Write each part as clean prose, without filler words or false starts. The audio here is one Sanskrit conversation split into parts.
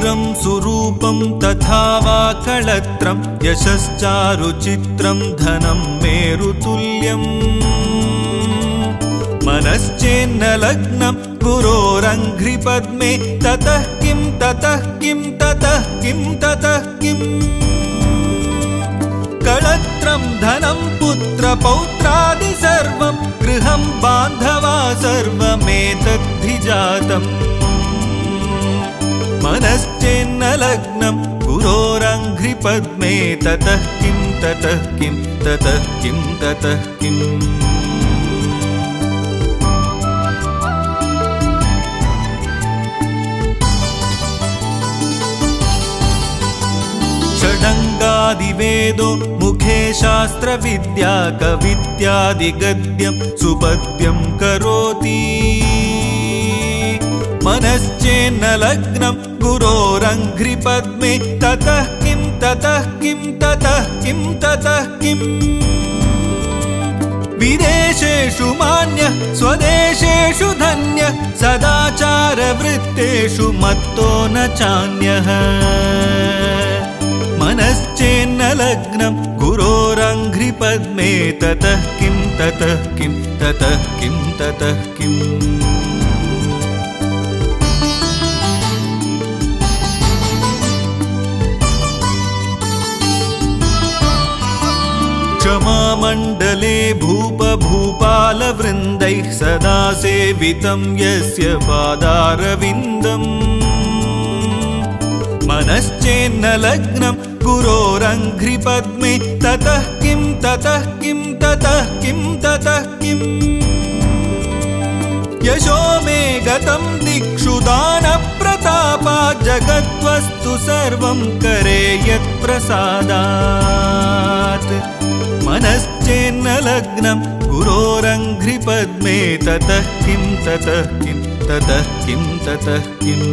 शरीरं सुरूपं तथा वा कळत्रं यशश्चारुचित्रं धनं मेरुतुल्यम् मनश्चेन्न लग्नं गुरोरङ्घ्रिपद्मे ततः किं ततः किं ततः किं ततः किम् कळत्रं धनं पुत्रपौत्रादि सर्वं गृहं बान्धवा सर्वमेतद्धिजातम् मनश्चेन्न लग्नं गुरोरङ्घ्रिपद्मे ततः किं ततः किं ततः किं ततः किम् षडङ्गादिवेदो मुखे शास्त्रविद्या कवित्यादिगद्यं सुपद्यं करोति मनश्चेन्न लग्नं गुरोरङ्घ्रिपद्मे ततः किं ततः किं ततः किं ततः किम् विदेशेषु मान्यः स्वदेशेषु धन्यः सदाचारवृत्तेषु मत्तो न चान्यः मनश्चेन्न लग्नं गुरोरङ्घ्रिपद्मे ततः किं ततः किं ततः किं ततः किम् क्षमामण्डले भूपभूपालवृन्दैः सदा सेवितं यस्य पादारविन्दम् मनश्चेन्न लग्नं गुरोरङ्घ्रिपद्मे ततः किं ततः किं ततः किं ततः किम् यशो मे गतं दिक्षु दानप्रतापात् जगद्वस्तु सर्वं करे यत्प्रसादात् मनश्चेन्न लग्नं गुरोरङ्घ्रिपद्मे ततः किं ततः किं ततः किं ततः किम्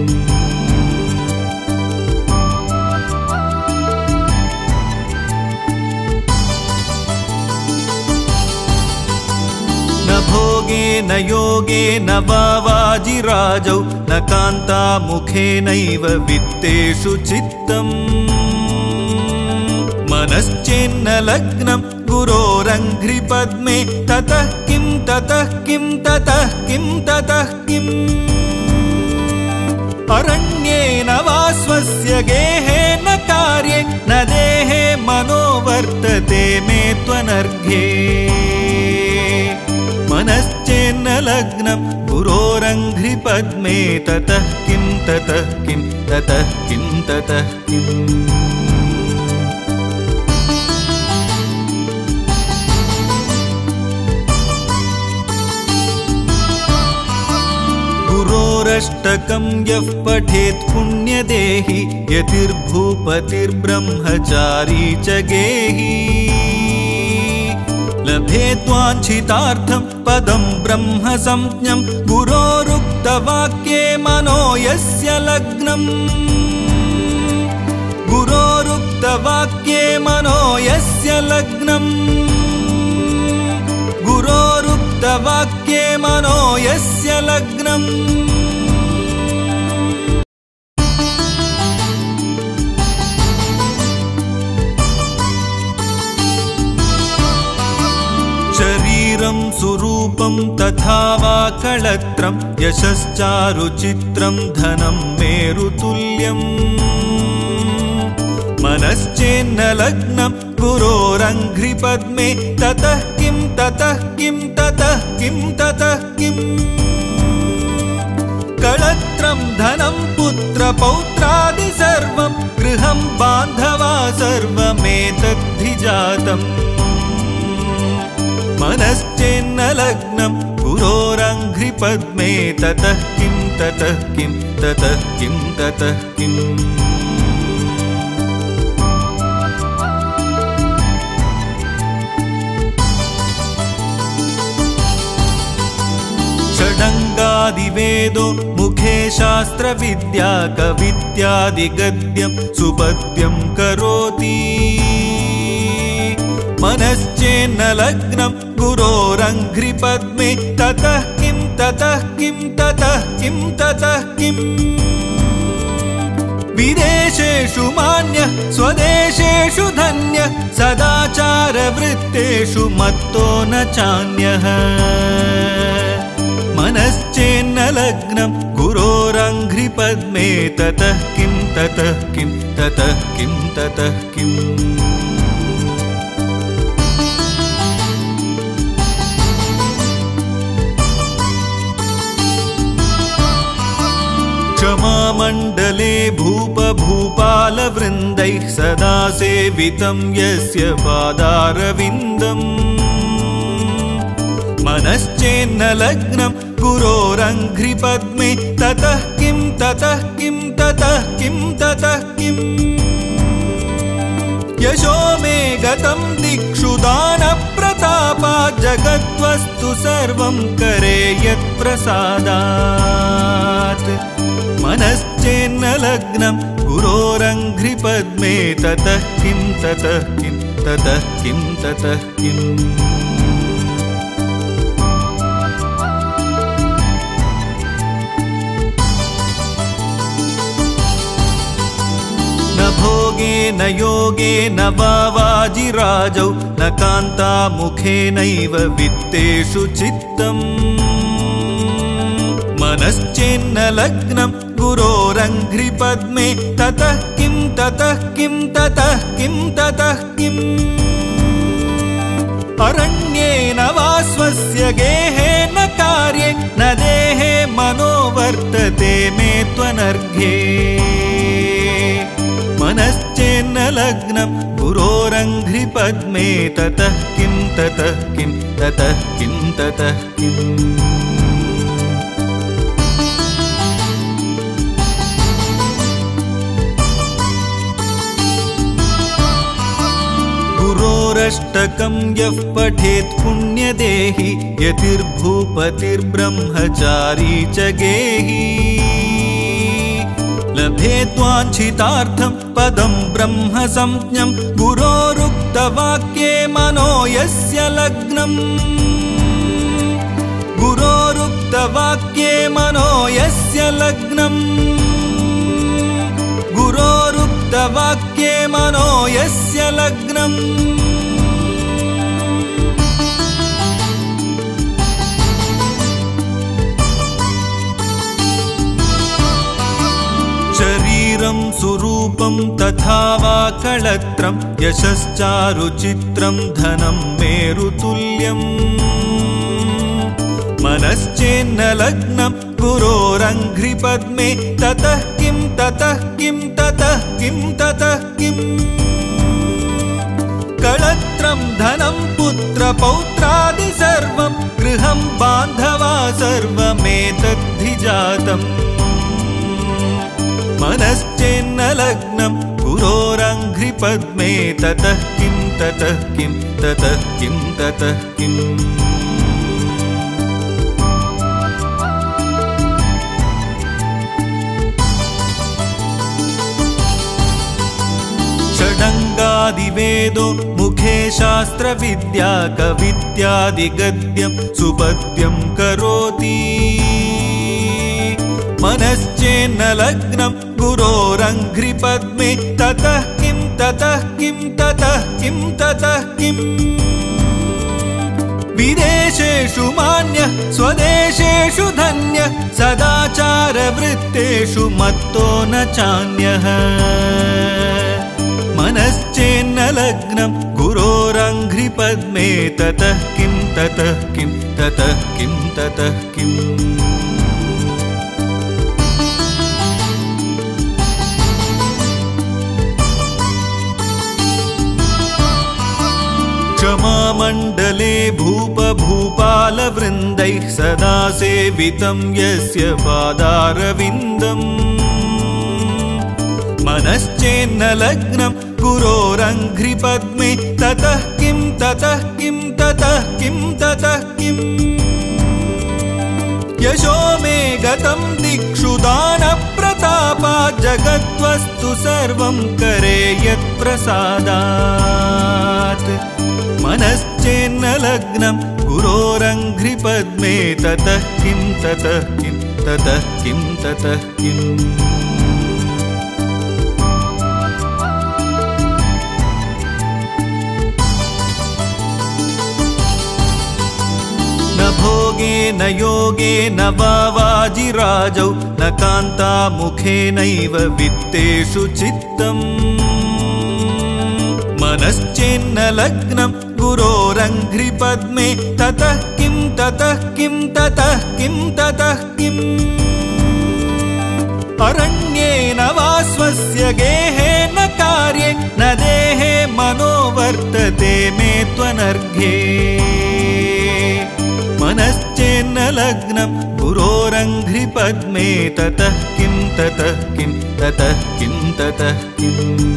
न भोगे न योगे न वाजिराजौ न कान्तामुखेनैव वित्तेषु चित्तम् मनश्चेन्न लग्नं गुरोरङ्घ्रिपद्मे ततः किं ततः किं ततः किं ततः किम् अरण्ये न वा स्वस्य गेहे न कार्ये न देहे मनो वर्तते मे त्वनर्घे मनश्चेन्न लग्नं गुरोरङ्घ्रिपद्मे ततः किं ततः किं ततः किं ततः किम् गुरोरष्टकं यः पठेत् पुण्यदेहि यतिर्भूपतिर्ब्रह्मचारी च गेहि लभेद्वाञ्छितार्थं पदं ब्रह्म संज्ञं गुरोरुक्तवाक्ये मनो यस्य लग्नम् गुरोरुक्तवाक्ये मनो यस्य लग्नम् गुरोरुक्तवाक्ये मनो यस्य लग्नम् शरीरं सुरूपं तथा वा कळत्रं यशश्चारुचित्रं धनं मेरुतुल्यम् मनश्चेन्न लग्नं गुरोरङ्घ्रिपद्मे ततः किं ततः किं ततः किं ततः किम् कळत्रं धनं पुत्रपौत्रादि सर्वं गृहं बान्धवा सर्वमेतद्धिजातम् मनश्चेन्न लग्नं गुरोरङ्घ्रिपद्मे ततः किं ततः किं ततः किं ततः किम् षडङ्गादिवेदो मुखे शास्त्रविद्या कवित्यादिगद्यं सुपद्यं करोति मनश्चेन्न लग्नं गुरोरङ्घ्रिपद्मे ततः किं ततः किं ततः किं ततः किम् विदेशेषु मान्यः स्वदेशेषु धन्यः सदाचारवृत्तेषु मत्तो न चान्यः मनश्चेन्न लग्नं गुरोरङ्घ्रिपद्मे ततः किं ततः किं ततः किं ततः किम् क्षमामण्डले भूपभूपालवृन्दैः सदा सेवितं यस्य पादारविन्दम् मनश्चेन्न लग्नं गुरोरङ्घ्रिपद्मे ततः किं ततः किं ततः किं ततः किम् यशो मे गतं दिक्षु दानप्रतापात् जगद्वस्तु सर्वं करे यत्प्रसादात् मनश्चेन्न लग्नं गुरोरङ्घ्रिपद्मे ततः किं ततः किं ततः किं ततः किम् न भोगे न योगे न वाजिराजौ न कान्तामुखेनैव वित्तेषु चित्तम् मनश्चेन्न लग्नं गुरोरङ्घ्रिपद्मे ततः किं ततः किं ततः किं ततः किम् अरण्येन वा स्वस्य गेहेन कार्ये न देहे मनो वर्तते मे त्वनर्घे मनश्चेन्न लग्नं गुरोरङ्घ्रिपद्मे ततः किं ततः किं ततः किं ततः किम् गुरोरष्टकं यः पठेत् पुण्यदेहि यतिर्भूपतिर्ब्रह्मचारी च गेहि लभेद्वाञ्छितार्थं पदं ब्रह्म संज्ञं गुरोरुक्तवाक्ये मनो यस्य लग्नम् गुरोरुक्तवाक्ये मनो यस्य लग्नम् गुरोरुक्तवाक्ये मनो यस्य लग्नम् शरीरं सुरूपं तथा वा कळत्रं यशश्चारुचित्रं धनं मेरुतुल्यम् मनश्चेन्न लग्नं गुरोरङ्घ्रिपद्मे ततः किं ततः किं ततः किं ततः किम् कळत्रं धनं पुत्रपौत्रादि सर्वं गृहं बान्धवा सर्वमेतद्धि जातम् मनश्चेन्न लग्नं गुरोरङ्घ्रिपद्मे ततः किं ततः किं ततः किं ततः किम् षडङ्गादिवेदो मुखे शास्त्रविद्या कवित्यादिगद्यं सुपद्यं करोति मनश्चेन्न लग्नं गुरोरङ्घ्रिपद्मे ततः किं ततः किं ततः किं ततः किम् विदेशेषु मान्यः स्वदेशेषु धन्यः सदाचारवृत्तेषु मत्तो न चान्यः मनश्चेन्न लग्नं गुरोरङ्घ्रिपद्मे ततः किं ततः किं ततः किं ततः किम् क्षमामण्डले भूपभूपालवृन्दैः सदा सेवितं यस्य पादारविन्दम् मनश्चेन्न लग्नं गुरोरङ्घ्रिपद्मे ततः किं ततः किं ततः किं ततः किम् यशो मे गतं दिक्षु दानप्रतापात् जगद्वस्तु सर्वं करे यत्प्रसादात् मनश्चेन्न लग्नं गुरोरङ्घ्रिपद्मे ततः किं ततः किं ततः किं ततः किम् योगेन वा वाजिराजौ न कान्तामुखेनैव वित्तेषु चित्तम् मनश्चेन्न लग्नं गुरोरङ्घ्रिपद्मे ततः किं ततः किं ततः किं ततः किम् अरण्येन वा स्वस्य गेहेन कार्ये न देहे मनो वर्तते मे त्वनर्घ्ये मनश्चेन्न लग्नं गुरोरङ्घ्रिपद्मे ततः किं ततः किं ततः किं ततः किम्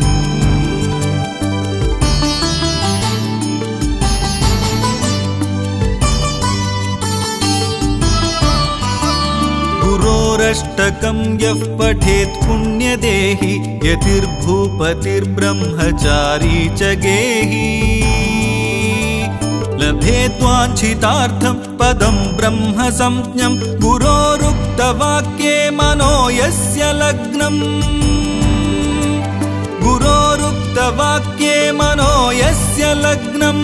गुरोरष्टकं यः पठेत् पुण्यदेहि यतिर्भूपतिर्ब्रह्मचारी च गेहि लभेद्वाञ्छितार्थं पदं ब्रह्म संज्ञं गुरोरुक्तवाक्ये मनो यस्य लग्नम् गुरोरुक्तवाक्ये मनो यस्य लग्नम्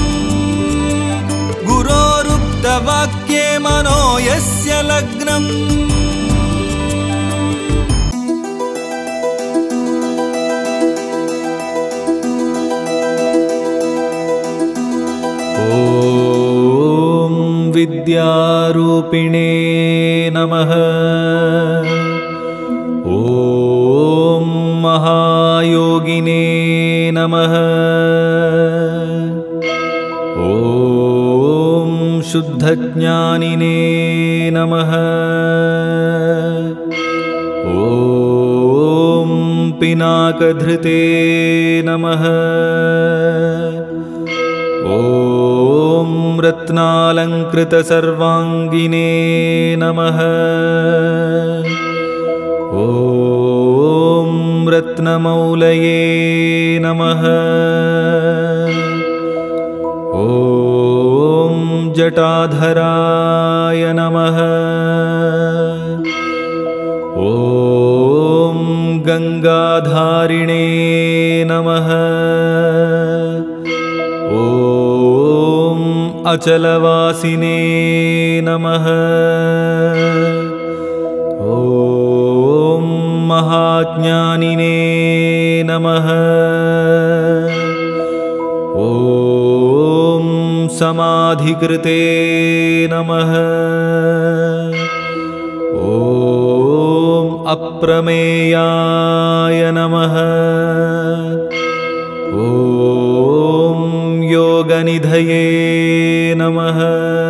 गुरोरुक्तवाक्ये मनो यस्य लग्नम् ॐ विद्यारूपिणे नमः। ॐ महायोगिने नमः। ॐ शुद्धज्ञानिने नमः। ॐ पिनाकधृते नमः। ॐ रत्नालङ्कृतसर्वाङ्गिने नमः। ॐ रत्नमौलये नमः। ॐ जटाधराय नमः। ॐ गङ्गाधारिणे नमः। ॐ अचलवासिने नमः। ॐ महाज्ञानिने नमः। ॐ समाधिकृते नमः। ॐ अप्रमेयाय नमः। ॐ योगनिधये नमः।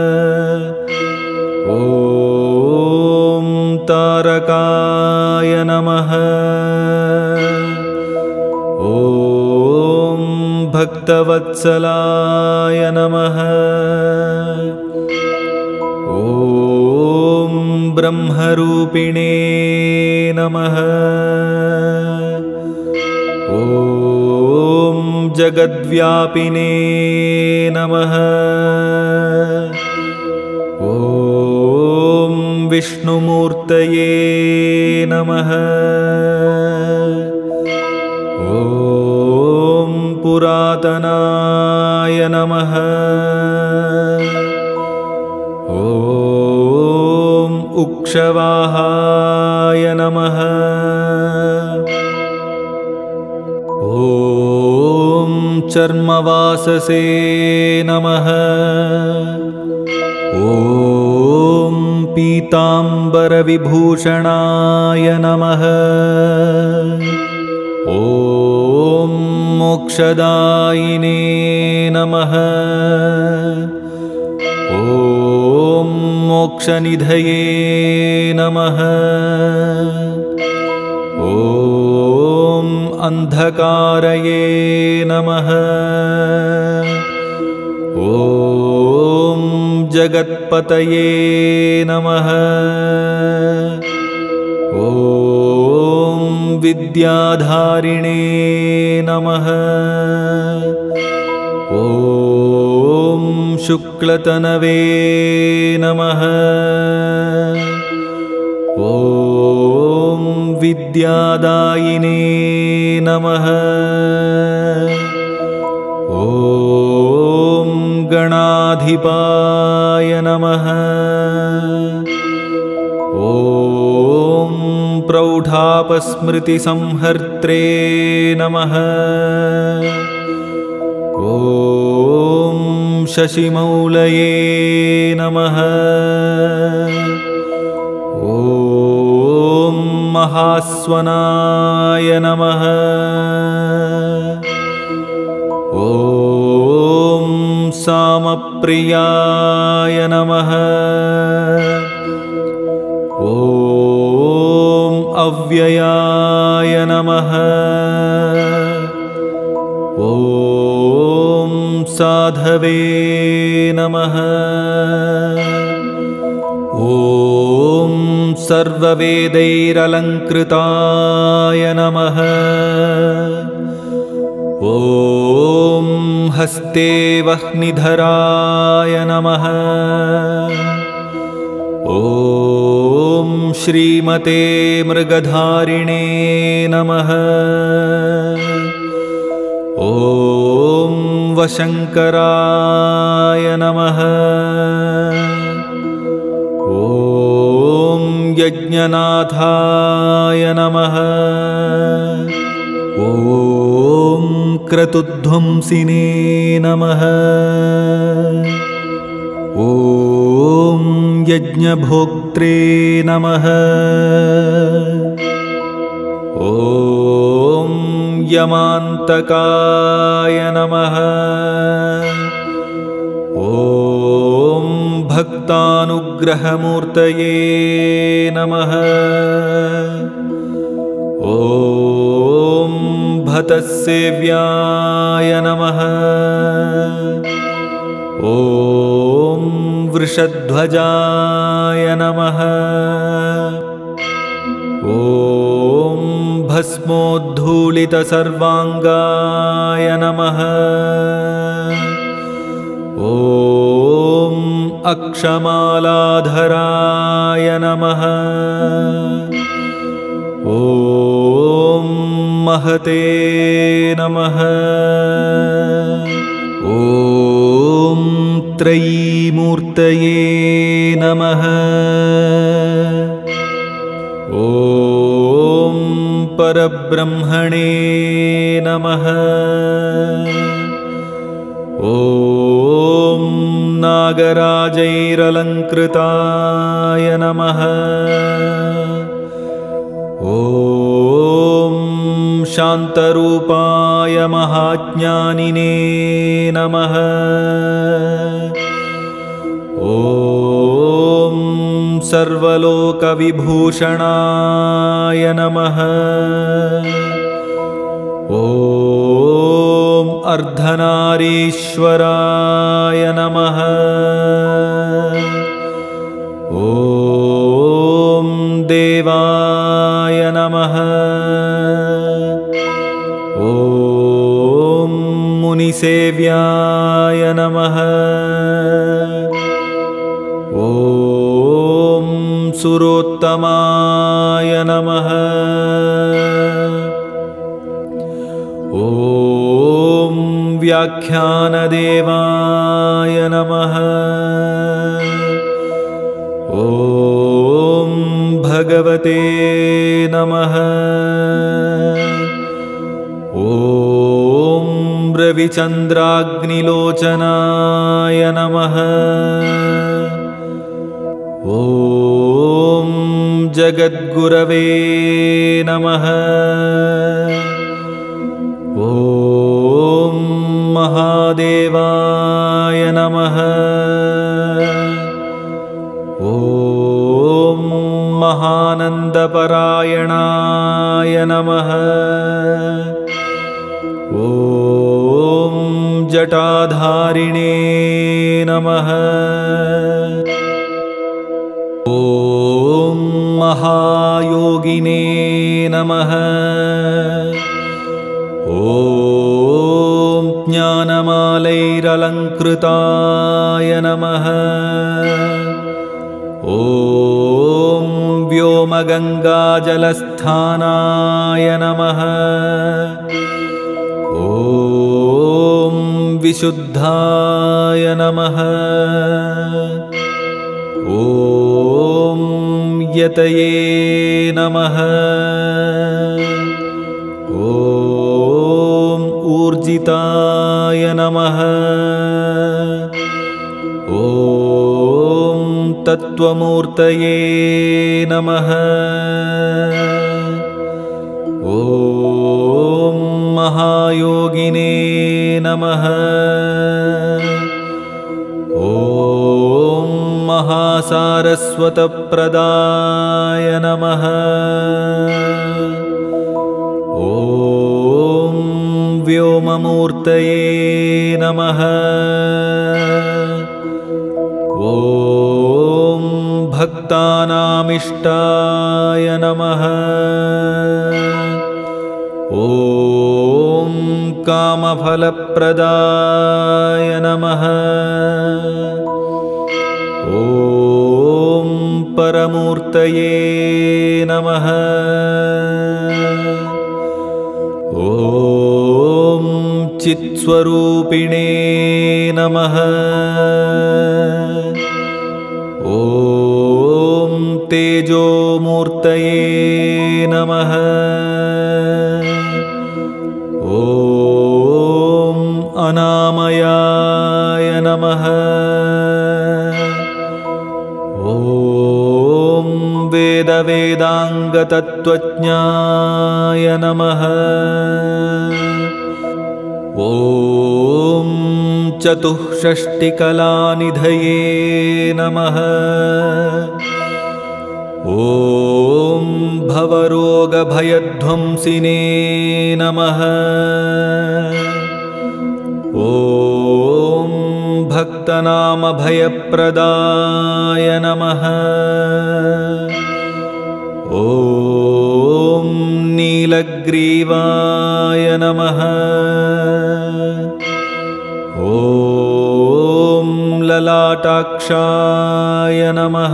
ॐ तारकाय नमः। ॐ भक्तवत्सलाय नमः। ॐ ब्रह्मरूपिणे नमः। ॐ जगद्व्यापिने नमः। ॐ विष्णुमूर्तये नमः। ॐ पुरातनाय नमः। ॐ उक्षवाहाय नमः। ॐ चर्मवाससे नमः। ॐ पीताम्बरविभूषणाय नमः। ॐ मोक्षदायिने नमः। ॐ मोक्षनिधये नमः। ॐ अन्धकारये नमः। ॐ जगत्पतये नमः। ॐ विद्याधारिणे नमः। ॐ शुक्लतनवे नमः। ॐ विद्यादायिने नमः। ॐ गणाधिपाय नमः। सर्वतापस्मृतिसंहर्त्रे नमः। ॐ शशिमौलये नमः। ॐ महास्वनाय नमः। ॐ सामप्रियाय नमः। ॐ अव्ययाय नमः। ॐ साधवे नमः। ॐ सर्ववेदैरलङ्कृताय नमः। ॐ हस्ते वह्निधराय नमः। ॐ श्रीमते मृगधारिणे नमः। ॐ वशङ्कराय नमः। ॐ यज्ञनाथाय नमः। ॐ क्रतुध्वंसिने नमः। ॐ यज्ञभोक्त्रे नमः। ॐ यमान्तकाय नमः। ॐ भक्तानुग्रहमूर्तये नमः। ॐ भतसेव्याय नमः। ॐ वृषध्वजाय नमः। ॐ भस्मोद्धूलितसर्वाङ्गाय नमः। ॐ अक्षमालाधराय नमः। ॐ महते नमः। ॐ त्रयीमूर्तये नमः। ॐ परब्रह्मणे नमः। ॐ नागराजैरलङ्कृताय नमः। ॐ शान्तरूपाय महाज्ञानिने नमः। ॐ सर्वलोकविभूषणाय नमः। ॐ अर्धनारीश्वराय नमः। ॐ देवाय नमः। ॐ मुनिसेव्याय नमः। ॐ सुरोत्तमाय नमः। ॐ व्याख्यानदेवाय नमः। ॐ भगवते नमः। ॐ रविचन्द्राग्निलोचनाय नमः। ॐ जगद्गुरवे नमः। ॐ महादेवाय नमः। ॐ महानन्दपरायणाय नमः। ॐ जटाधारिणे नमः। ॐ महायोगिने नमः। ॐ ज्ञानमालैरलङ्कृताय नमः। ॐ व्योमगङ्गाजलस्थानाय नमः। ॐ विशुद्धाय नमः। ॐ यतये नमः। पूजिताय नमः। ॐ तत्त्वमूर्तये नमः। ॐ महायोगिने नमः। ॐ महासारस्वतप्रदाय नमः। ॐ व्योममूर्तये नमः। ॐ भक्तानामिष्टाय नमः। ॐ कामफलप्रदाय नमः। ॐ परमूर्तये नमः। ॐ चित्स्वरूपिणे नमः। ॐ तेजोमूर्तये नमः। ॐ अनामयाय नमः। ॐ वेदवेदाङ्गतत्त्वज्ञाय नमः। ॐ चतुष्षष्टिकलानिधये नमः। ॐ भवरोगभयध्वंसिने नमः। ॐ भक्तनामभयप्रदाय नमः। ॐ नीलग्रीवाय नमः। ॐ ललाटाक्षाय नमः।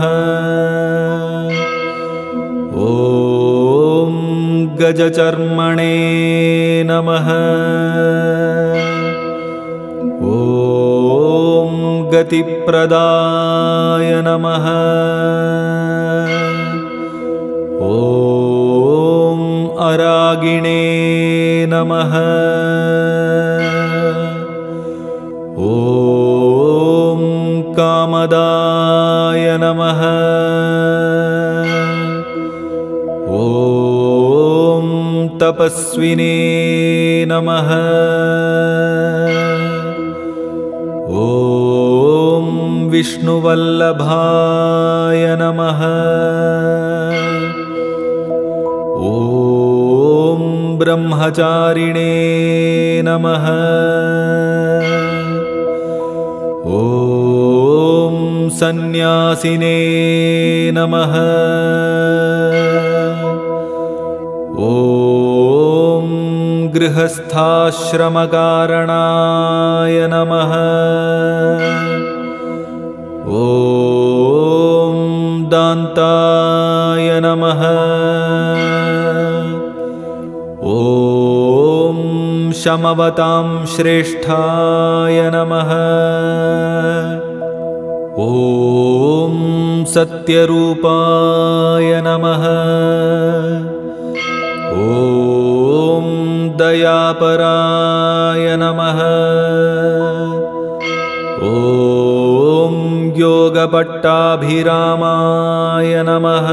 ॐ गजचर्मणे नमः। ॐ गतिप्रदाय नमः। ॐ अरागिणे नमः। ॐ कामदाय नमः। ॐ तपस्विने नमः। ॐ विष्णुवल्लभाय नमः। ॐ ब्रह्मचारिणे नमः। ॐ सन्न्यासिने नमः। ॐ गृहस्थाश्रमकारणाय नमः। ॐ दान्ताय नमः। ॐ शमवतां श्रेष्ठाय नमः। ॐ सत्यरूपाय नमः। ॐ दयापराय नमः। ॐ योगपट्टाभिरामाय नमः।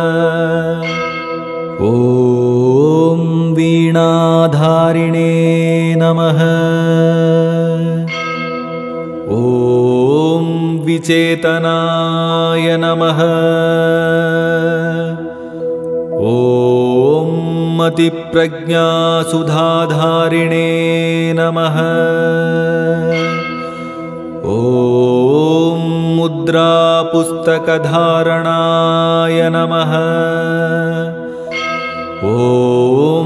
ॐ वीणाधारिणे नमः। ॐ विचेतनाय नमः। ॐ मतिप्रज्ञासुधाधारिणे नमः। ॐ मुद्रापुस्तकधारणाय नमः। ॐ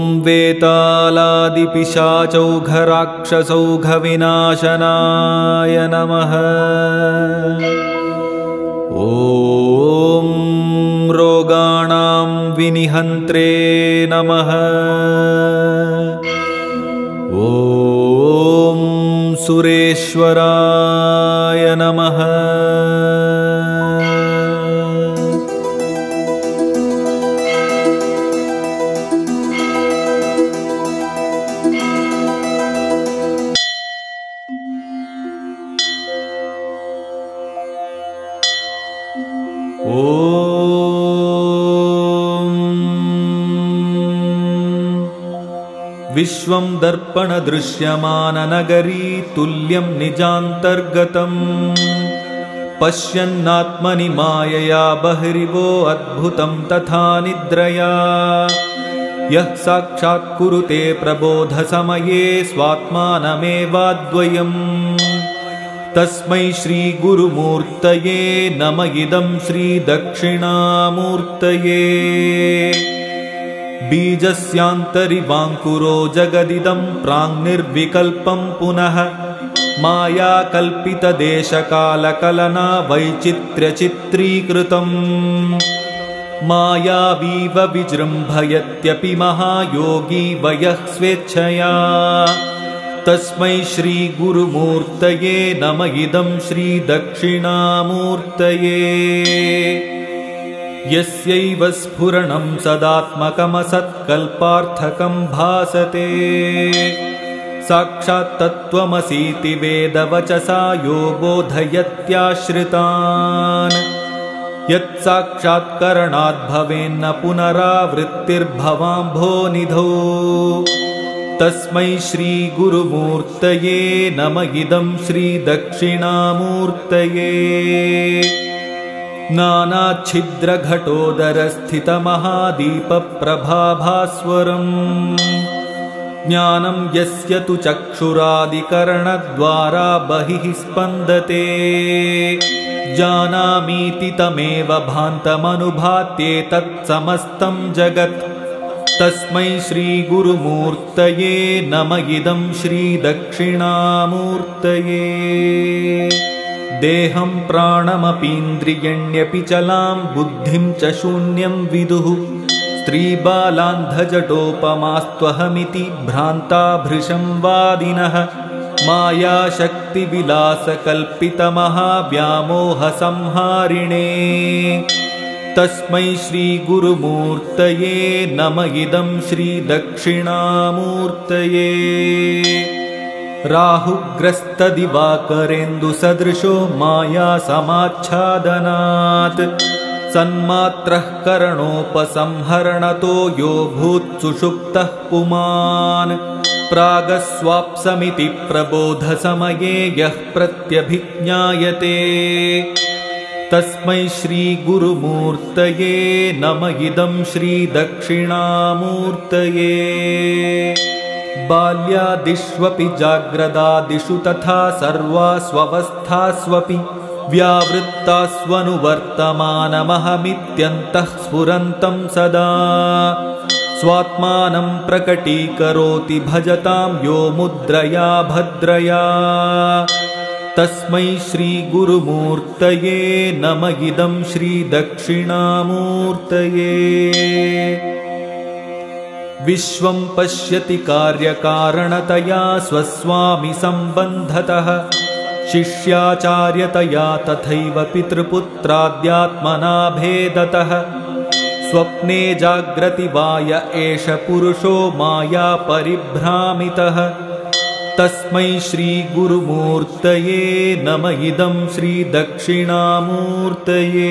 वेतालादिपिशाचौघराक्षसौघविनाशनाय नमः। ॐ रोगाणां विनिहन्त्रे नमः। ॐ सुरेश्वराय नमः। विश्वं दर्पणदृश्यमाननगरी तुल्यं निजान्तर्गतम् पश्यन्नात्मनि मायया बहिरिवो अद्भुतं तथा निद्रया यः साक्षात् कुरुते प्रबोधसमये स्वात्मानमेवाद्वयम् तस्मै श्रीगुरुमूर्तये नम इदं श्रीदक्षिणामूर्तये बीजस्यान्तरिवाङ्कुरो जगदिदं प्राङ्निर्विकल्पं पुनः मायाकल्पितदेशकालकलना वैचित्र्यचित्रीकृतम् मायावीव विजृम्भयत्यपि महायोगी वयः स्वेच्छया तस्मै श्रीगुरुमूर्तये नम इदं श्रीदक्षिणामूर्तये यस्यैव स्फुरणं सदात्मकमसत्कल्पार्थकं भासते साक्षात् तत्त्वमसीति वेदवचसा यो बोधयत्याश्रितान् यत्साक्षात्करणाद्भवेन्न पुनरावृत्तिर्भवाम्भोनिधौ तस्मै श्रीगुरुमूर्तये नम इदं श्रीदक्षिणामूर्तये नानाच्छिद्रघटोदरस्थितमहादीपप्रभाभास्वरम् ज्ञानं यस्य तु चक्षुरादिकरणद्वारा बहिः स्पन्दते जानामीति तमेव भान्तमनुभात्येतत्समस्तं जगत् तस्मै श्रीगुरुमूर्तये नम इदं श्रीदक्षिणामूर्तये देहं प्राणमपीन्द्रियण्यपि चलां बुद्धिं च शून्यं विदुः स्त्रीबालान्धजटोपमास्त्वहमिति भ्रान्ता भृशं वादिनः मायाशक्तिविलासकल्पितमहाव्यामोहसंहारिणे तस्मै श्रीगुरुमूर्तये नम इदं श्रीदक्षिणामूर्तये राहुग्रस्तदिवाकरेन्दुसदृशो मायासमाच्छादनात् सन्मात्रः करणोपसंहरणतो यो भूत्सुषुप्तः पुमान् प्रागस्वाप्समिति प्रबोधसमये यः प्रत्यभिज्ञायते तस्मै श्रीगुरुमूर्तये नम इदं श्रीदक्षिणामूर्तये बाल्यादिष्वपि जाग्रदादिषु तथा सर्वास्वस्थास्वपि व्यावृत्तास्वनुवर्तमानमहमित्यन्तः स्फुरन्तं सदा स्वात्मानं प्रकटीकरोति भजतां यो मुद्रया भद्रया तस्मै श्रीगुरुमूर्तये नम इदं श्रीदक्षिणामूर्तये विश्वं पश्यति कार्यकारणतया स्वस्वामि सम्बन्धतः शिष्याचार्यतया तथैव पितृपुत्राद्यात्मना भेदतः स्वप्ने जाग्रति वाय एष पुरुषो माया परिभ्रामितः तस्मै श्रीगुरुमूर्तये नम इदं श्रीदक्षिणामूर्तये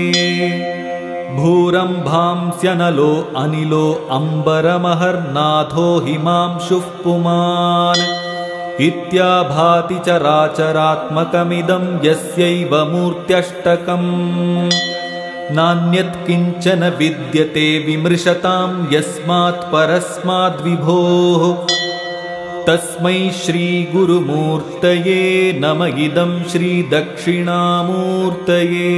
भूरम्भांस्यनलो अनिलो अम्बरमहर्नाथो हिमांशुः पुमान् इत्याभाति चराचरात्मकमिदं यस्यैव मूर्त्यष्टकम् नान्यत् किञ्चन विद्यते विमृशतां यस्मात् परस्माद्विभोः तस्मै श्रीगुरुमूर्तये नम इदं श्रीदक्षिणामूर्तये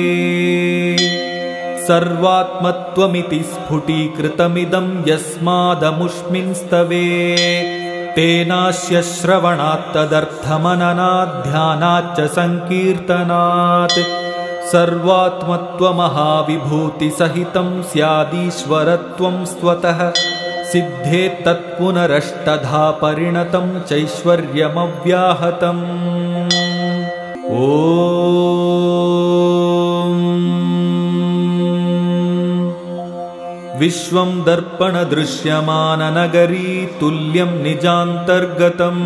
सर्वात्मत्वमिति स्फुटीकृतमिदं यस्मादमुष्मिंस्तवे तेनास्य श्रवणात् तदर्थमननात् ध्यानाच्च संकीर्तनात् सर्वात्मत्वमहाविभूतिसहितं स्यादीश्वरत्वं स्वतः सिद्धेत् तत्पुनरष्टधा परिणतं चैश्वर्यमव्याहतम् ॐ विश्वं दर्पणदृश्यमाननगरी तुल्यं निजान्तर्गतम्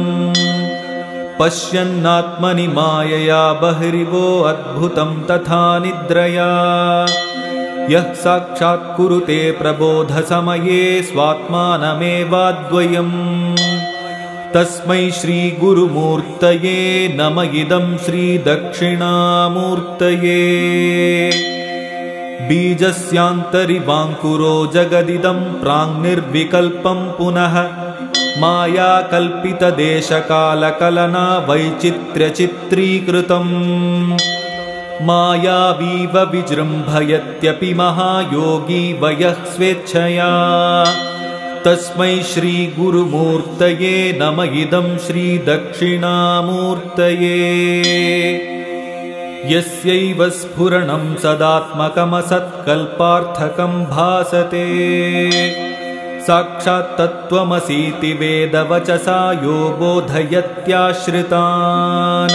पश्यन्नात्मनि मायया बहिरिवो अद्भुतं तथा निद्रया यः साक्षात् कुरुते प्रबोधसमये स्वात्मानमेवाद्वयम् तस्मै श्रीगुरुमूर्तये नम इदं श्रीदक्षिणामूर्तये। बीजस्यान्तरिवाङ्कुरो जगदिदं प्राङ्निर्विकल्पं पुनः मायाकल्पितदेशकालकलना वैचित्र्यचित्रीकृतम् मायावीव विजृम्भयत्यपि महायोगी वयः स्वेच्छया तस्मै श्रीगुरुमूर्तये नम इदं श्रीदक्षिणामूर्तये। यस्यैव स्फुरणं सदात्मकमसत्कल्पार्थकं भासते साक्षात् तत्त्वमसीति वेदवचसा यो बोधयत्याश्रितान्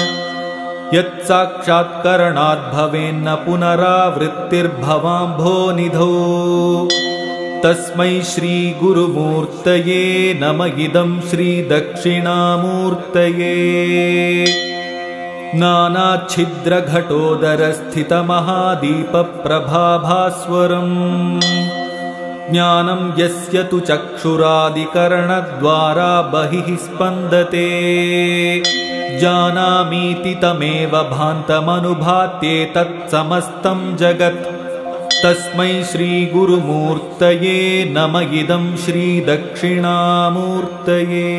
यत्साक्षात्करणाद्भवेन्न पुनरावृत्तिर्भवाम्भोनिधौ तस्मै श्रीगुरुमूर्तये नम इदं श्रीदक्षिणामूर्तये। नानाच्छिद्रघटोदरस्थितमहादीपप्रभाभास्वरम् ज्ञानं यस्य तु चक्षुरादिकरणद्वारा बहिः स्पन्दते जानामीति तमेव भान्तमनुभात्येतत्समस्तं जगत् तस्मै श्रीगुरुमूर्तये नम इदं श्रीदक्षिणामूर्तये।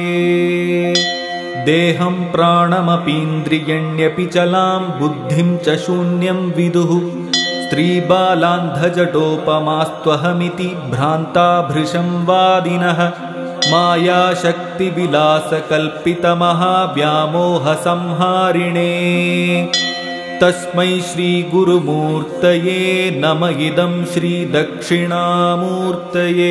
देहं प्राणमपीन्द्रियण्यपि चलां बुद्धिं च शून्यं विदुः स्त्रीबालान्धजटोपमास्त्वहमिति भ्रान्ता भृशं वादिनः मायाशक्तिविलासकल्पितमहाव्यामोहसंहारिणे तस्मै श्रीगुरुमूर्तये नम इदं श्रीदक्षिणामूर्तये।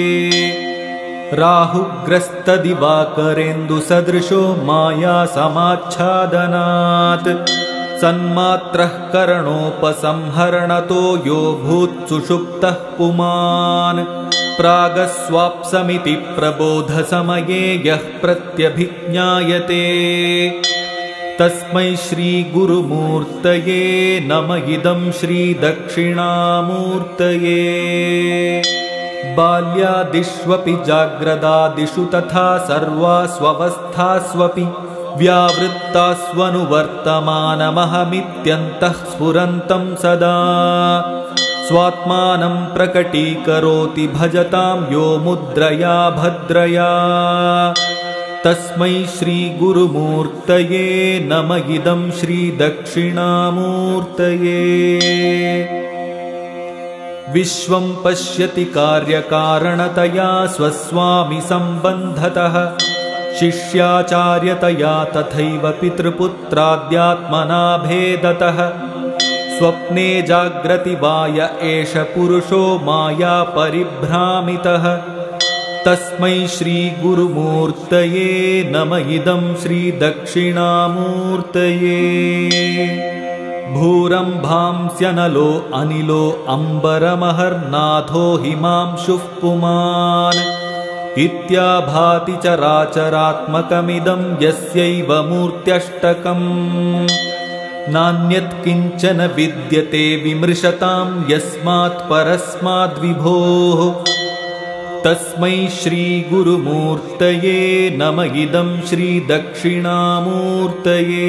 राहुग्रस्तदिवाकरेन्दुसदृशो मायासमाच्छादनात् सन्मात्रः करणोपसंहरणतो यो भूत्सुषुप्तः पुमान् प्रागस्वाप्समिति प्रबोधसमये यः प्रत्यभिज्ञायते तस्मै श्रीगुरुमूर्तये नम इदं श्रीदक्षिणामूर्तये। बाल्यादिष्वपि जाग्रदादिषु तथा सर्वास्वस्थास्वपि व्यावृत्तास्वनुवर्तमानमहमित्यन्तः स्फुरन्तं सदा स्वात्मानं प्रकटीकरोति भजतां यो मुद्रया भद्रया तस्मै श्रीगुरुमूर्तये नम इदं श्रीदक्षिणामूर्तये। विश्वं पश्यति कार्यकारणतया स्वस्वामि सम्बन्धतः शिष्याचार्यतया तथैव पितृपुत्राद्यात्मना भेदतः स्वप्ने जाग्रति वाय एष पुरुषो माया परिभ्रामितः तस्मै श्रीगुरुमूर्तये नम इदं श्रीदक्षिणामूर्तये। भूरम्भांस्यनलो अनिलो अम्बरमहर्नाथो हिमांशुः पुमान् इत्याभाति चराचरात्मकमिदं यस्यैव मूर्त्यष्टकम् नान्यत् किञ्चन विद्यते विमृशतां यस्मात् परस्माद्विभोः तस्मै श्रीगुरुमूर्तये नम इदं श्रीदक्षिणामूर्तये।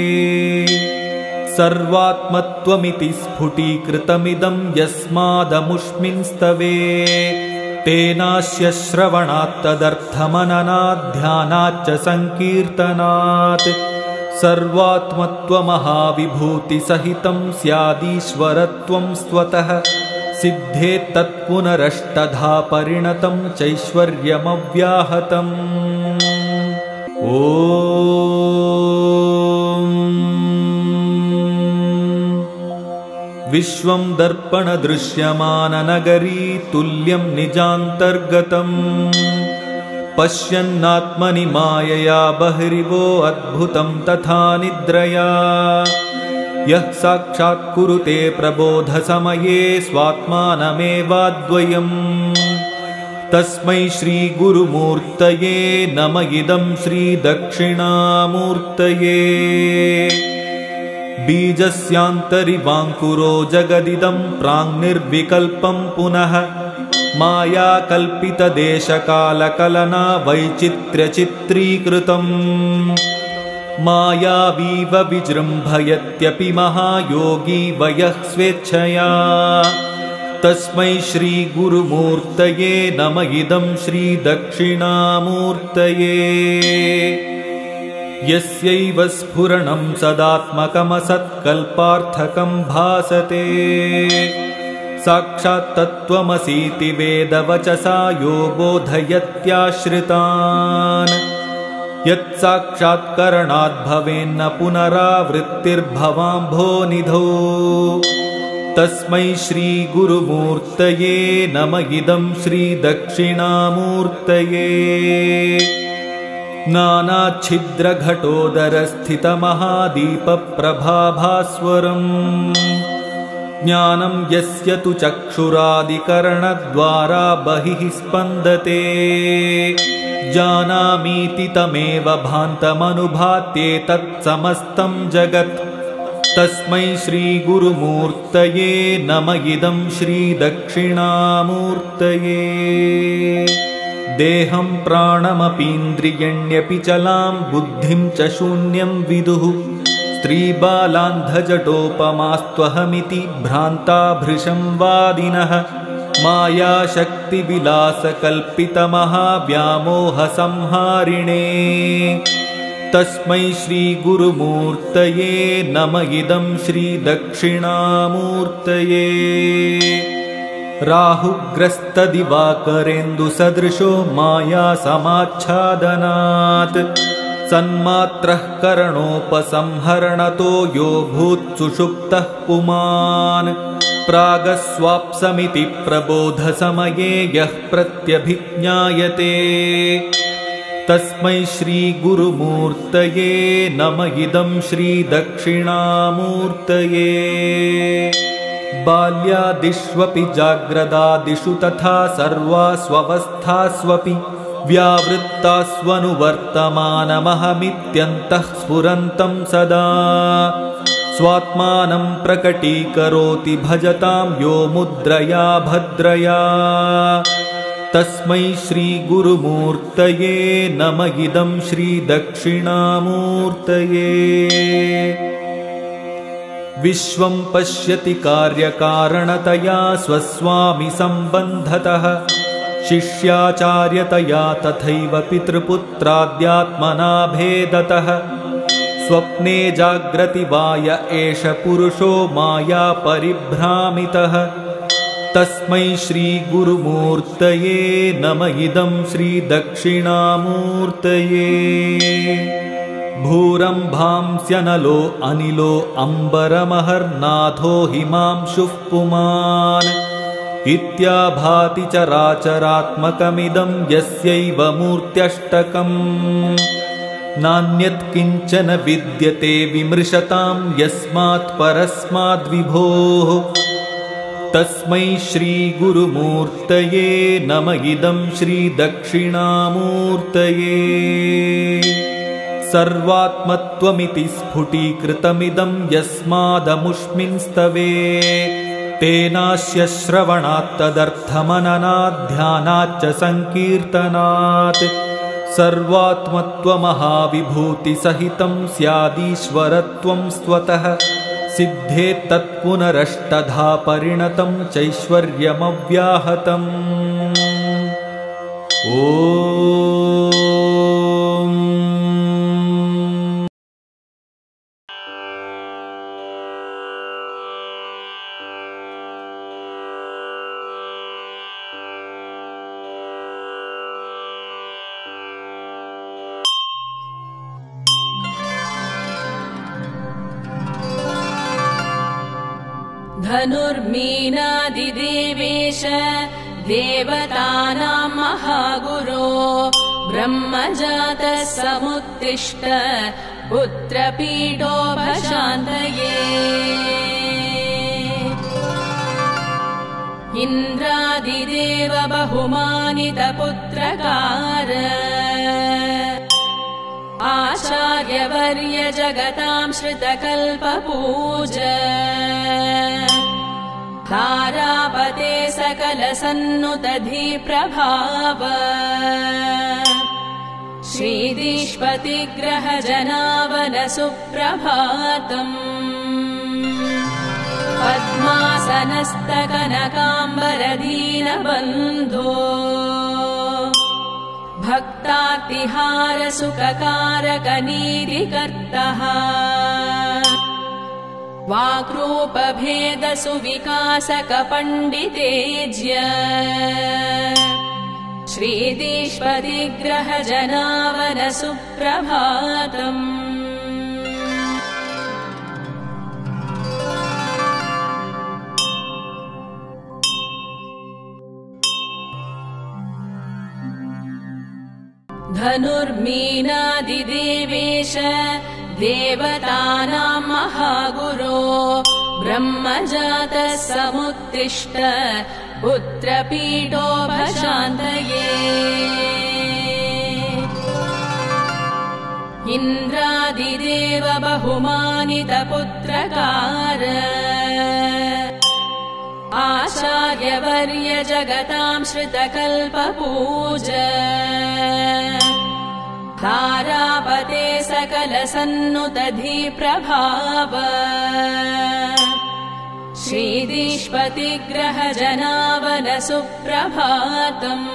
सर्वात्मत्वमिति स्फुटीकृतमिदं यस्मादमुष्मिंस्तवे तेनास्य श्रवणात् तदर्थमननात् ध्यानाच्च संकीर्तनात् सर्वात्मत्वमहाविभूतिसहितं स्यादीश्वरत्वं स्वतः सिद्धेत् तत्पुनरष्टधा परिणतं चैश्वर्यमव्याहतम्। ॐ विश्वं दर्पणदृश्यमाननगरी तुल्यं निजान्तर्गतम् पश्यन्नात्मनि मायया बहिरिवो अद्भुतं तथा निद्रया यः साक्षात् कुरुते प्रबोधसमये स्वात्मानमेवाद्वयम् तस्मै श्रीगुरुमूर्तये नम इदं श्रीदक्षिणामूर्तये। बीजस्यान्तरिवाङ्कुरो जगदिदं प्राङ्निर्विकल्पं पुनः मायाकल्पितदेशकालकलना वैचित्र्यचित्रीकृतम् मायावीव विजृम्भयत्यपि महायोगी वयः स्वेच्छया तस्मै श्रीगुरुमूर्तये नम इदं श्रीदक्षिणामूर्तये यस्यैव स्फुरणं सदात्मकमसत्कल्पार्थकं भासते साक्षात् तत्त्वमसीति वेदवचसा यो बोधयत्याश्रितान् यत्साक्षात्करणाद्भवेन्न पुनरावृत्तिर्भवाम्भोनिधौ तस्मै श्रीगुरुमूर्तये नम इदं श्रीदक्षिणामूर्तये नानाच्छिद्रघटोदरस्थितमहादीपप्रभाभास्वरम् ज्ञानं यस्य तु चक्षुरादिकरणद्वारा बहिः स्पन्दते जानामीति तमेव भान्तमनुभात्येतत्समस्तं जगत् तस्मै श्रीगुरुमूर्तये नम इदं श्रीदक्षिणामूर्तये देहं प्राणमपीन्द्रियण्यपि चलां बुद्धिं च शून्यं विदुः स्त्रीबालान्धजटोपमास्त्वहमिति भ्रान्ता भृशं वादिनः मायाशक्तिविलासकल्पितमहाव्यामोहसंहारिणे तस्मै श्रीगुरुमूर्तये नम इदं श्रीदक्षिणामूर्तये राहुग्रस्तदिवाकरेन्दुसदृशो मायासमाच्छादनात् सन्मात्रः करणोपसंहरणतो यो भूत्सुषुप्तः पुमान् प्रागस्वाप्समिति प्रबोधसमये यः प्रत्यभिज्ञायते तस्मै श्रीगुरुमूर्तये नम इदं श्रीदक्षिणामूर्तये बाल्यादिष्वपि जाग्रदादिषु तथा सर्वास्वस्थास्वपि व्यावृत्तास्वनुवर्तमानमहमित्यन्तः स्फुरन्तं सदा स्वात्मानं प्रकटीकरोति भजतां यो मुद्रया भद्रया तस्मै श्रीगुरुमूर्तये नम इदं श्रीदक्षिणामूर्तये विश्वं पश्यति कार्यकारणतया स्वस्वामि सम्बन्धतः शिष्याचार्यतया तथैव पितृपुत्राद्यात्मना भेदतः स्वप्ने जाग्रति वाय एष पुरुषो माया परिभ्रामितः तस्मै श्रीगुरुमूर्तये नम इदं श्रीदक्षिणामूर्तये भूरम्भांस्यनलो अनिलो अम्बरमहर्नाथो हिमांशुः पुमान् इत्याभाति चराचरात्मकमिदं यस्यैव मूर्त्यष्टकम् नान्यत् किञ्चन विद्यते विमृशतां यस्मात् परस्माद्विभोः तस्मै श्रीगुरुमूर्तये नम इदं श्रीदक्षिणामूर्तये सर्वात्मत्वमिति स्फुटीकृतमिदं यस्मादमुष्मिंस्तवे तेनास्य श्रवणात् तदर्थमननात् ध्यानाच्च संकीर्तनात् सर्वात्मत्वमहाविभूतिसहितं स्यादीश्वरत्वं स्वतः सिद्धेत् तत्पुनरष्टधा परिणतं चैश्वर्यमव्याहतम् ॐ धनुर्मीनादिदेवेश देवतानां महागुरो ब्रह्मजातः समुत्तिष्ठ पुत्रपीठोपशान्तये इन्द्रादिदेव बहुमानितपुत्रकार आचार्य आचार्यवर्य जगतां श्रितकल्पपूज तारापते सकलसन्नुतधिप्रभाव श्रीदीष्पतिग्रहजनावन सुप्रभातम् पद्मासनस्तकनकाम्बरदीनबन्धो भक्तार्तिहारसुखकारकनीतिकर्तः वाक्रूपभेदसुविकासकपण्डितेज्य श्रीदीष्पतिग्रहजनावन सुप्रभातम् धनुर्मीनादिदेवेश देवतानां महागुरो ब्रह्मजातः समुत्तिष्ठ पुत्रपीठोपशान्तये इन्द्रादिदेव बहुमानितपुत्रकार आचार्यवर्य जगतां श्रितकल्पपूज तारापते सकलसन्नुतधिप्रभाव श्रीदीष्पतिग्रहजनावन सुप्रभातम्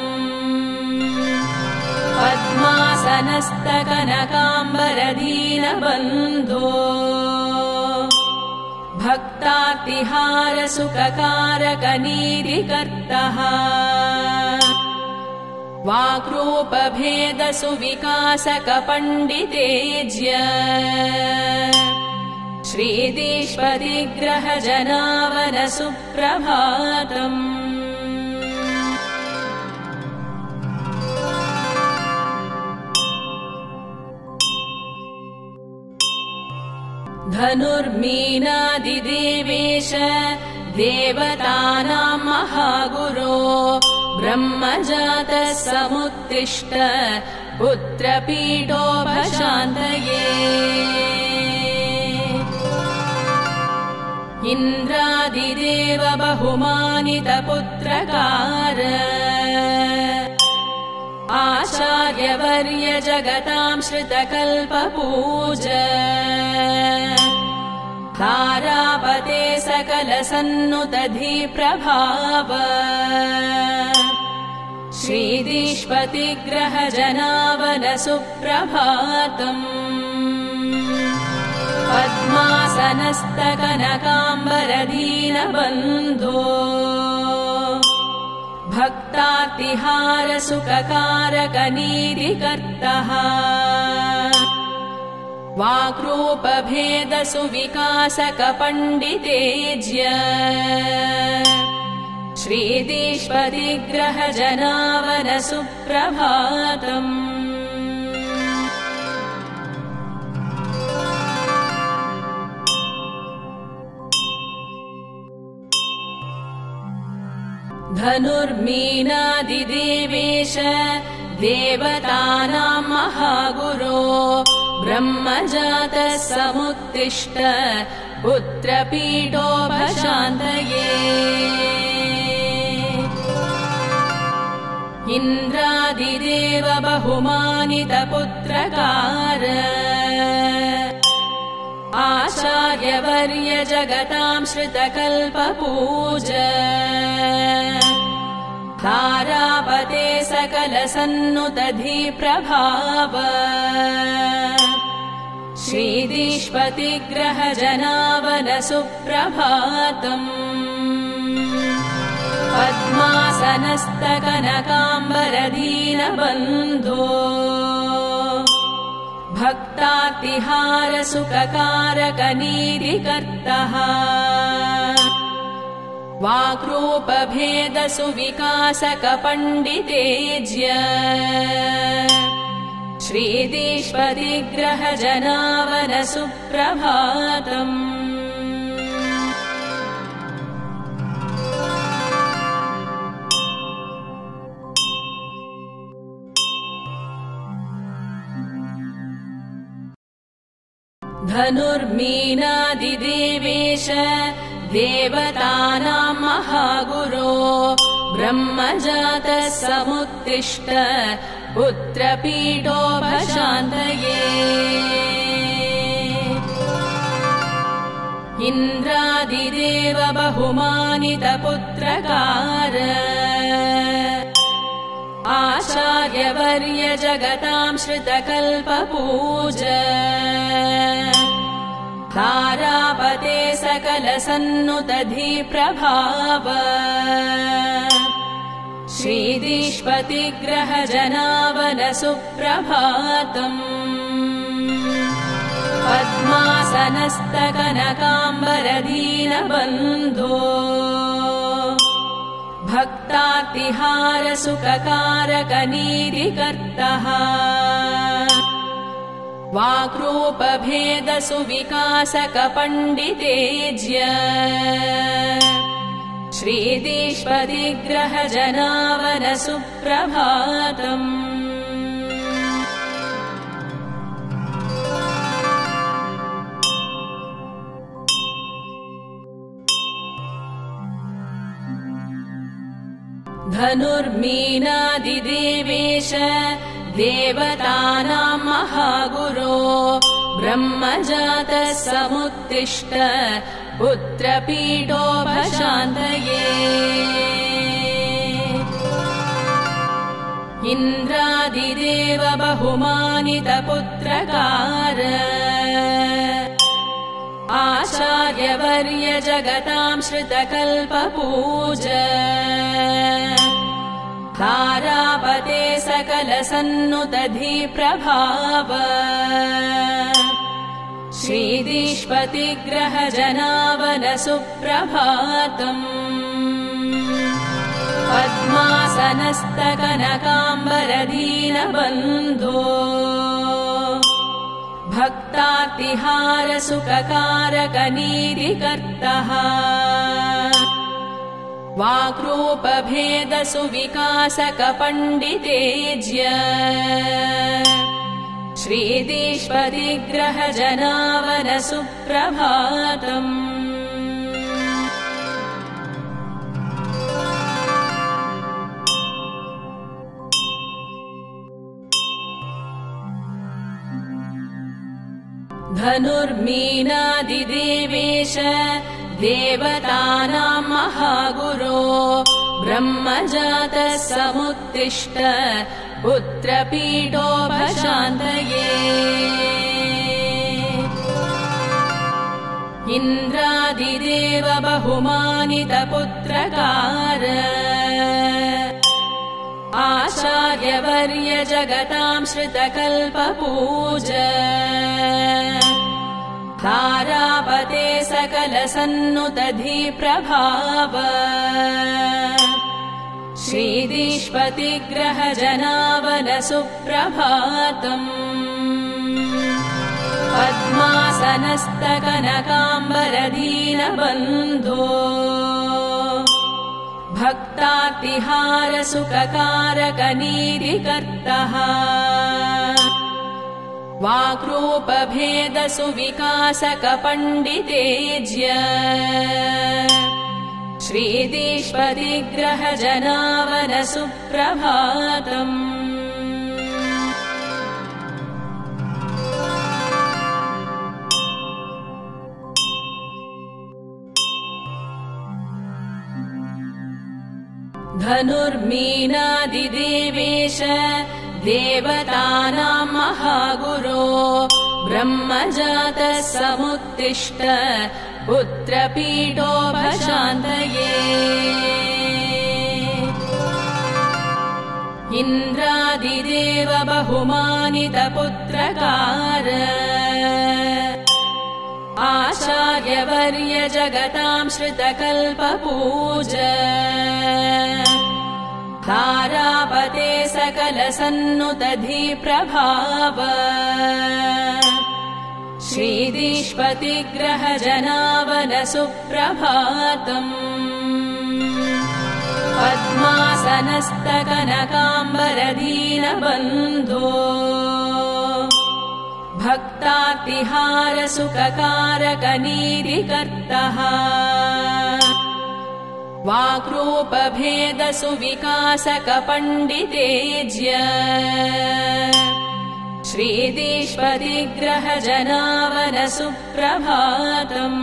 पद्मासनस्तकनकाम्बरदीनबन्धो भक्तार्तिहारसुखकारकनीतिकर्तः वाक्रूपभेदसुविकासकपण्डितेज्य श्रीदीष्पतिग्रहजनावन सुप्रभातम् धनुर्मीनादिदेवेश देवतानां महागुरो ब्रह्मजातः समुत्तिष्ठ पुत्रपीठोपशान्तये इन्द्रादिदेव बहुमानितपुत्रकार आचार्यवर्य जगतां श्रितकल्पपूज तारापते सकलसन्नुतधिप्रभाव श्रीदीष्पतिग्रहजनावन सुप्रभातम् पद्मासनस्तकनकाम्बरदीनबन्धो भक्तार्तिहारसुखकारकनीतिकर्तः वाक्रूपभेदसुविकासकपण्डितेज्य श्रीदीष्पतिग्रहजनावन सुप्रभातम् धनुर्मीनादिदेवेश देवतानां महागुरो ब्रह्मजातः समुत्तिष्ठ पुत्रपीठोपशान्तये इन्द्रादिदेव बहुमानितपुत्रकार आचार्यवर्य जगतां श्रितकल्पपूज तारापते सकलसन्नुतधिप्रभाव श्रीदीष्पतिग्रहजनावन सुप्रभातम् पद्मासनस्तकनकाम्बरदीनबन्धो भक्तार्तिहारसुखकारकनीतिकर्तः वाक्रूपभेदसुविकासकपण्डितेज्य श्रीदीष्पतिग्रहजनावन सुप्रभातम् धनुर्मीनादिदेवेश देवतानां महागुरो ब्रह्मजातः समुत्तिष्ठ पुत्रपीठोपशान्तये इन्द्रादिदेव बहुमानितपुत्रकार आचार्यवर्य जगतां श्रितकल्पपूज तारापते सकलसन्नुतधिप्रभाव श्रीदीष्पतिग्रहजनावन सुप्रभातम् पद्मासनस्तकनकाम्बरदीनबन्धो भक्तार्तिहारसुखकारकनीतिकर्तः वाक्रूपभेदसुविकासकपण्डितेज्य श्रीदीष्पतिग्रहजनावन सुप्रभातम् धनुर्मीनादिदेवेश देवतानां महागुरो ब्रह्मजातः समुत्तिष्ठ पुत्रपीठोपशान्तये इन्द्रादिदेव बहुमानितपुत्रकार आचार्यवर्य जगतां श्रितकल्पपूज तारापते सकलसन्नुतधिप्रभाव श्रीदीष्पतिग्रहजनावन सुप्रभातम् पद्मासनस्तकनकाम्बरदीनबन्धो भक्तार्तिहारसुखकारकनीतिकर्तः वाक्रूपभेदसुविकासकपण्डितेज्य श्रीदीष्पतिग्रहजनावन सुप्रभातम् धनुर्मीनादिदेवेश देवतानां महागुरो ब्रह्मजातः समुत्तिष्ठ पुत्रपीठोपशान्तये इन्द्रादिदेव बहुमानितपुत्रकार आचार्यवर्य जगतां श्रितकल्पपूज तारापते सकलसन्नुतधिप्रभाव श्रीदीष्पतिग्रहजनावन सुप्रभातम् पद्मासनस्तकनकाम्बरदीनबन्धो भक्तार्तिहारसुखकारकनीतिकर्तः वाक्रूपभेदसुविकासकपण्डितेज्य श्रीदीष्पतिग्रहजनावन सुप्रभातम् धनुर्मीनादिदेवेश देवतानां महागुरो ब्रह्मजातः समुत्तिष्ठ पुत्रपीठोपशान्तये इन्द्रादिदेव बहुमानितपुत्रकार आचार्यवर्य जगतां श्रितकल्पपूज तारापते सकलसन्नुतधिप्रभाव श्रीदीष्पतिग्रहजनावन सुप्रभातम् पद्मासनस्तकनकाम्बरदीनबन्धो भक्तार्तिहारसुखकारकनीतिकर्तः वाक्रूपभेदसुविकासकपण्डितेज्य श्रीदीष्पतिग्रहजनावनसुप्रभातम्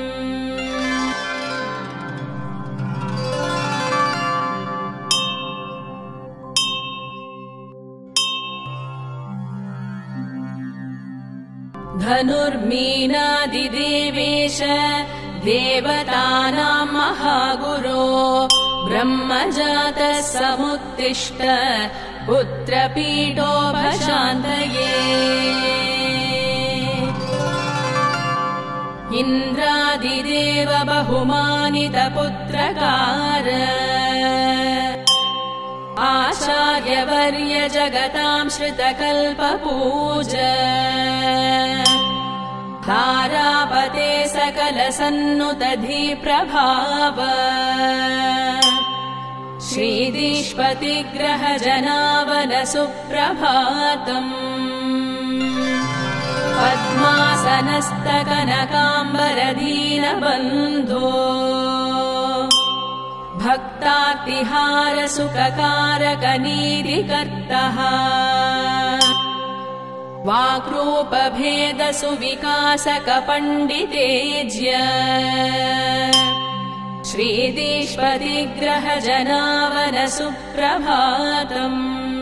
धनुर्मीनादिदेवेश देवतानां महागुरो ब्रह्मजातः समुत्तिष्ठ पुत्रपीठोपशान्तये इन्द्रादिदेव बहुमानितपुत्रकार आचार्यवर्य जगतां श्रितकल्पपूज तारापते सकलसन्नुतधिप्रभाव श्रीदीष्पतिग्रहजनावनसुप्रभातम् पद्मासनस्तकनकाम्बरदीनबन्धो भक्तार्तिहारसुखकारकनीतिकर्तः वाक्रूपभेदसुविकासकपण्डितेज्य श्रीदीष्पतिग्रहजनावनसुप्रभातम्